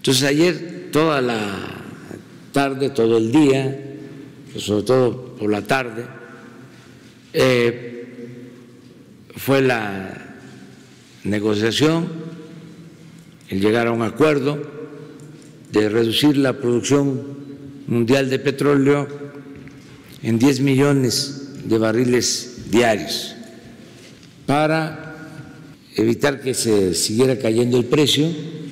Entonces ayer toda la tarde, todo el día, sobre todo por la tarde, fue la negociación, el llegar a un acuerdo de reducir la producción mundial de petróleo en 10 millones de barriles diarios para evitar que se siguiera cayendo el precio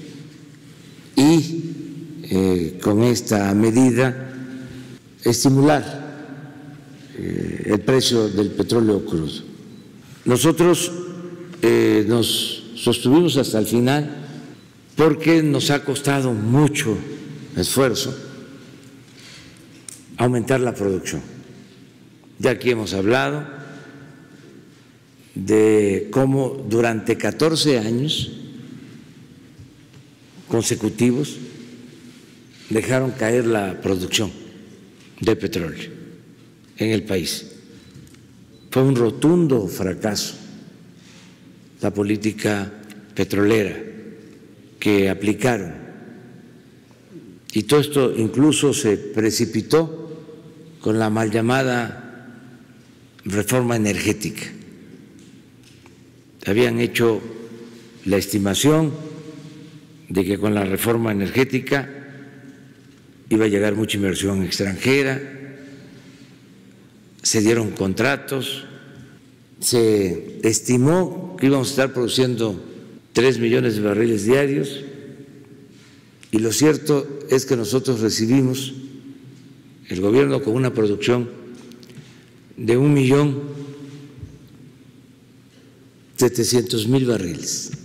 y con esta medida estimular el precio del petróleo crudo. Nosotros nos sostuvimos hasta el final porque nos ha costado mucho esfuerzo aumentar la producción. Ya aquí hemos hablado de cómo durante 14 años consecutivos dejaron caer la producción de petróleo en el país. Fue un rotundo fracaso la política petrolera que aplicaron. Y todo esto incluso se precipitó con la mal llamada reforma energética. Habían hecho la estimación de que con la reforma energética iba a llegar mucha inversión extranjera, se dieron contratos, se estimó que íbamos a estar produciendo 3 millones de barriles diarios y lo cierto es que nosotros recibimos el gobierno con una producción de 1.700.000 barriles.